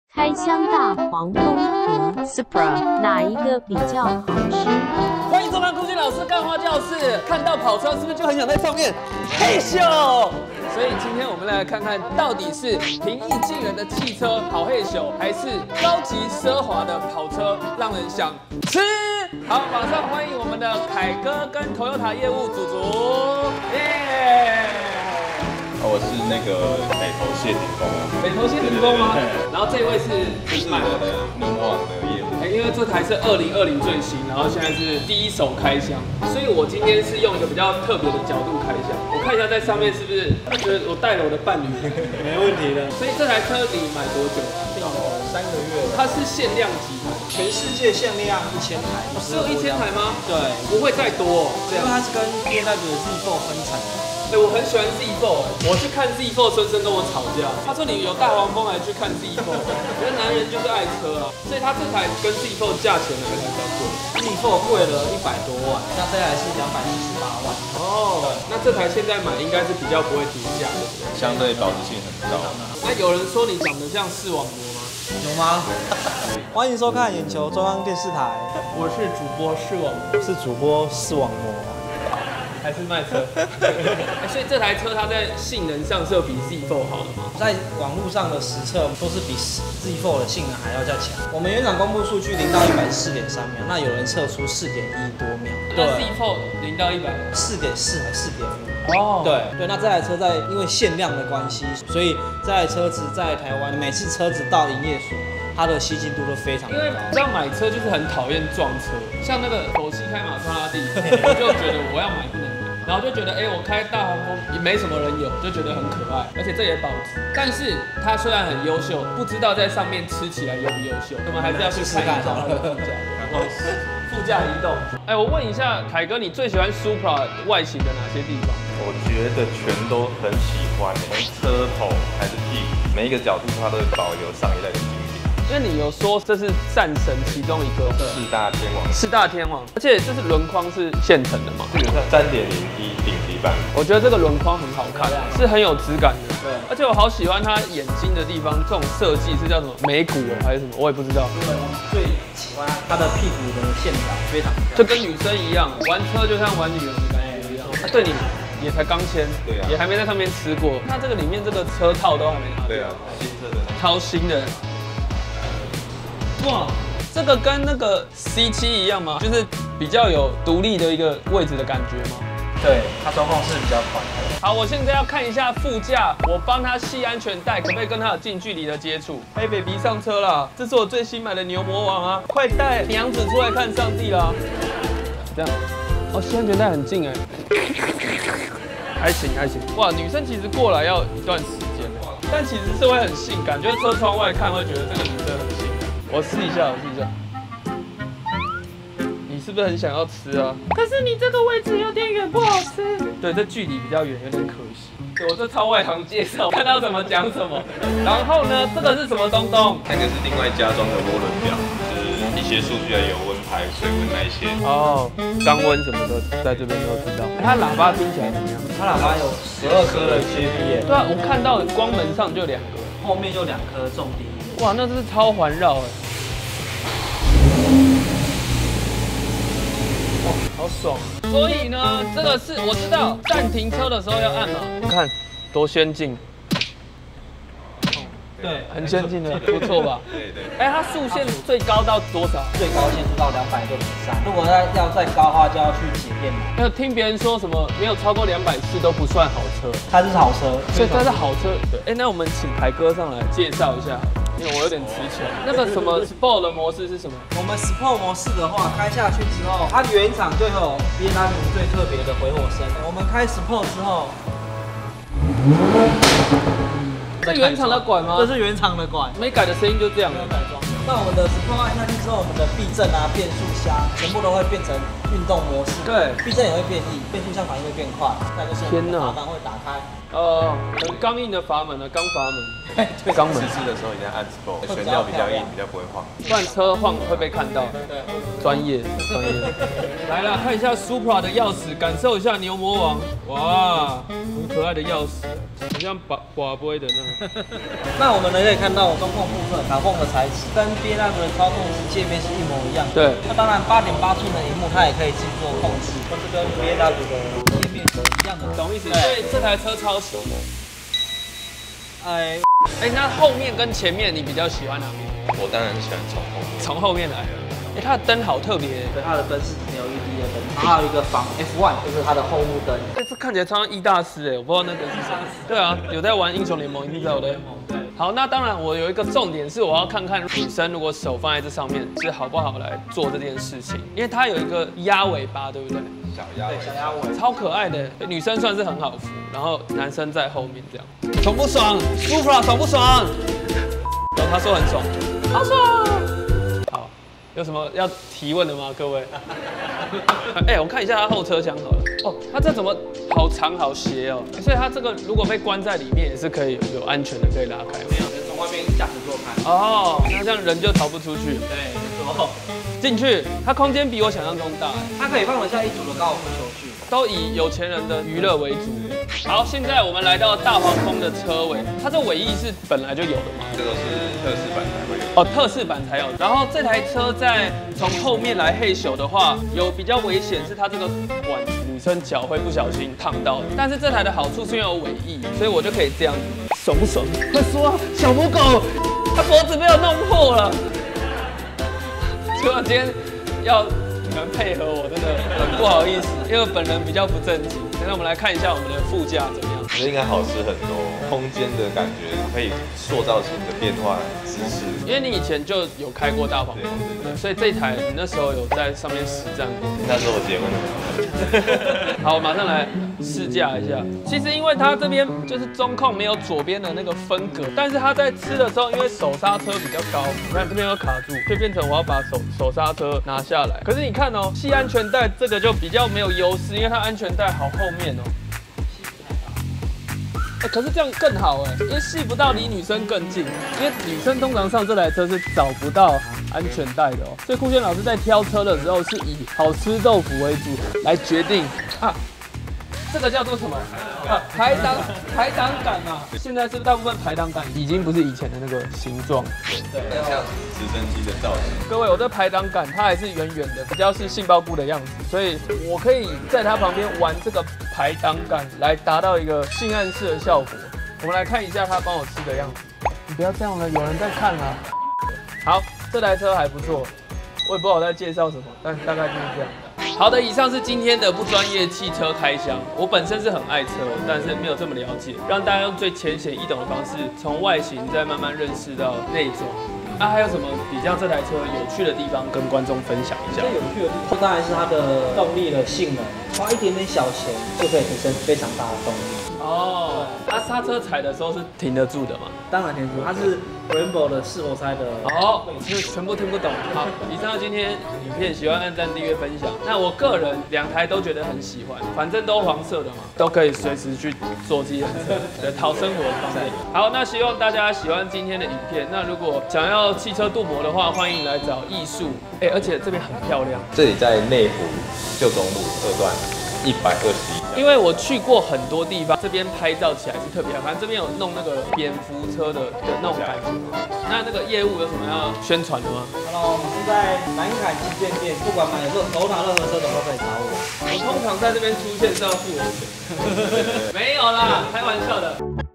开箱大黄蜂和 Supra 哪一个比较好吃？ 欢迎收看酷炫老师干花教室。看到跑车是不是就很想在上面嘿咻？所以今天我们来看看，到底是平易近人的汽车好嘿咻，还是高级奢华的跑车让人想吃？好，马上欢迎我们的凯哥跟 Toyota 业务祖祖，耶！ 我是那个北投谢霆锋啊， 北投谢霆锋吗？然后这位是就是我的名望的业务。 因为这台是2020最新，然后现在是第一手开箱，所以我今天是用一个比较特别的角度开箱。我看一下在上面是不是觉得我带了我的伴侣， 没问题的。 所以这台车你买多久？ 订了3个月了。 它是限量几台？ 全世界限量1000台。 只有1000台吗？ 对， 不会再多哦。 因为它是跟 BMW 的 Z4 分产的。 我很喜欢 Z4，我去看 Z4，孙生跟我吵架，他说你有大黄蜂还去看 Z4，我觉得男人就是爱车啊，所以他这台跟 Z4 价钱哪一台比较贵 ？Z4 贵了100多万，那这台是218万。哦， 那这台现在买应该是比较不会跌价，对不对？ 相对保值性很高。 那有人说你长得像视网膜吗？ 有吗？欢迎收看眼球中央电视台， 我是主播视网膜， 是主播视网膜。 还是卖车，所以这台车它在性能上是有比 Z4 好的吗？ 在网络上的实测都是比 Z4 的性能还要再强。我们原厂公布数据0到100是4.3秒，那有人测出4.1多秒。 那 Z4 0到100 4.4还4.5。 哦， 对，那这台车在因为限量的关系，所以这台车子在台湾每次车子到营业所，它的吸金度都非常高。 因为这样买车就是很讨厌撞车，像那个口西开玛莎拉蒂，我就觉得我要买不能买，然后就觉得我开大黄蜂也没什么人有，就觉得很可爱，而且这也保值。但是它虽然很优秀，不知道在上面吃起来优不优秀，我们还是要去看一下它的副驾。副驾移动。我问一下凯哥，你最喜欢 Supra 外形的哪些地方？ 我觉得全都很喜欢，从车头还是屁股，每一个角度它都会保留上一代的经典。 因为你有说这是战神其中一个四大天王，而且这是轮框是现成的嘛？ 这个是3.0T顶级版， 我觉得这个轮框很好看，是很有质感的。对，而且我好喜欢它眼睛的地方，这种设计是叫什么眉骨还是什么？我也不知道。 最喜欢它的屁股的线条，非常就跟女生一样，玩车就像玩女人的感觉一样。对你也才刚签， 对啊， 也还没在上面吃过。它这个里面这个车套都还没拿。 对啊，新车的， 超新的。哇，这个跟那个 C7 一样吗？就是比较有独立的一个位置的感觉吗？ 对，它中控是比较宽的。 好，我现在要看一下副驾，我帮他系安全带，可不可以跟他有近距离的接触？嘿 ，baby 上车啦！这是我最新买的牛魔王啊，快带娘子出来看上帝啦！这样，系安全带很近还行。哇，女生其实过来要一段时间，但其实是会很性感，就是车窗外看会觉得这个女生很性感。我试一下。你是不是很想要吃啊？可是你这个位置有点远，不好吃。对，这距离比较远，有点可惜。对，我这超外行介绍，看到什么讲什么。然后呢，这个是什么东东？ 那个是另外加装的涡轮表，就是一些数据的油温排、水温那一些。 缸温什么的，在这边都知道。它喇叭听起来怎么样？ 它喇叭有12颗的 KP。 对啊，我看到光门上就2个， 后面就2颗重低。 哇，那这是超环绕好爽啊！所以呢，这个是我知道暂停车的时候要按嘛。看多先进， 对， 很先进的，不错吧？ 对。 它速限最高到多少？ 最高限速到263。如果要再高的话，就要去解电脑。 听别人说什么没有超过240都不算好车， 它是好车， 所以它是好车。对，那我们请凯哥上来介绍一下。因为我有点词穷，那个什么 Sport 的模式是什么？ 我们 Sport 模式的话，开下去之后，它原厂就有 BMW 最特别的回火声。我们开 Sport 之后， 这原厂的管吗？ 这是原厂的管， 没改的声音就这样。 没有改装。 那我们的 Supra 按下去之后，我们的避震啊、变速箱全部都会变成运动模式。 对， 避震也会变异，变速箱反应会变快。再就是我们的阀门会打开。 很刚硬的阀门呢，钢阀门。 对， 肛门试的时候一定要按 Sport， 悬吊比较硬，比较不会晃。 不然车晃会被看到。 对， 专业。来啦，看一下 Supra 的钥匙，感受一下牛魔王。哇，很可爱的钥匙，好像拔杯的那种。 那我们呢可以看到中控部分卡缝的材质跟 B&W 的操控界面是一模一样的。 对。 那当然8.8寸的荧幕它也可以去做控制，都是跟 B&W 的界面是一样的。 懂意思？所以这台车超型。那后面跟前面你比较喜欢哪边？ 我当然是喜欢从后面。 从后面来的。它的灯好特别。 对，它的灯是 LED 的灯，还有一个仿 F1，就是它的后雾灯。 这看起来超像易大师我不知道那个是啥。对啊，有在玩英雄联盟，一定知道的。好，那当然我有一个重点是，我要看看女生如果手放在这上面是好不好来做这件事情，因为它有一个鸭尾巴，对不对？ 小鸭尾， 小鸭尾， 超可爱的。女生算是很好扶，然后男生在后面这样。爽不爽 ？Supra 爽不爽？他说很爽，好爽。好，有什么要提问的吗，各位？我看一下它后车厢好了。哦，它这怎么好长好斜哦？所以它这个如果被关在里面也是可以有安全的，可以拉开。 没有，从外面驾驶座开。 哦，那这样人就逃不出去。 对，没错。 进去，它空间比我想象中大。 它可以放得下一组的高尔夫球具。 都以有钱人的娱乐为主。好，现在我们来到大黄蜂的车尾，它这尾翼是本来就有的吗？ 这都是特仕版才会有。 哦，特仕版才有。然后这台车在从后面来嘿咻的话，有比较危险是它这个管女生脚会不小心烫到。但是这台的好处是因为有尾翼，所以我就可以这样，爽不爽？快说，小母狗，它脖子被我弄破了。所以我今天要你们配合我，真的很不好意思，因为本人比较不正经。那我们来看一下我们的副驾怎么样？ 我觉得应该好吃很多，空间的感觉可以塑造出你的变化姿势。 因为你以前就有开过大黄蜂，对，所以这台你那时候有在上面实战过。 那时候我结婚了。 好，我马上来试驾一下。其实因为它这边就是中控没有左边的那个分隔，但是它在吃的时候，因为手刹车比较高，你看这边有卡住，就变成我要把手刹车拿下来。可是你看哦，系安全带这个就比较没有优势，因为它安全带好后面哦。可是这样更好因为系不到离女生更近，因为女生通常上这台车是找不到安全带的所以酷炫老师在挑车的时候是以好吃豆腐为主来决定这个叫做什么排挡杆嘛。现在是大部分排挡杆已经不是以前的那个形状， 对，像直升机的造型。 各位，我的排挡杆它还是圆圆的，比较是杏鲍菇的样子，所以我可以在它旁边玩这个排挡杆来达到一个性暗示的效果。我们来看一下它帮我吃的样子。你不要这样了，有人在看啊。好，这台车还不错，我也不知道我在介绍什么，但大概就是这样。好的，以上是今天的不专业汽车开箱。我本身是很爱车，但是没有这么了解，让大家用最浅显易懂的方式，从外形再慢慢认识到内装。还有什么比较这台车有趣的地方跟观众分享一下？ 最有趣的地方当然是它的动力的性能，花一点点小钱就可以提升非常大的动力。 哦，它刹车踩的时候是停得住的吗？ 当然停得住，它是 Brembo 的4活塞的。 是全部听不懂。好，以上今天影片喜欢按赞、订阅、分享。那我个人2台都觉得很喜欢，反正都黄色的嘛，都可以随时去做自己的车，讨生活方面。好，那希望大家喜欢今天的影片。那如果想要汽车镀膜的话，欢迎来找艺术。而且这边很漂亮。 这里在内湖旧中路2段121。 因为我去过很多地方，这边拍照起来是特别好看。这边有弄那个蝙蝠车的那种感觉。那个业务有什么要宣传的吗 ？Hello， 我们是在南凯旗舰店，不管买手拿任何车都可以找我。 我通常在这边出现是要付我钱，没有啦，开玩笑的。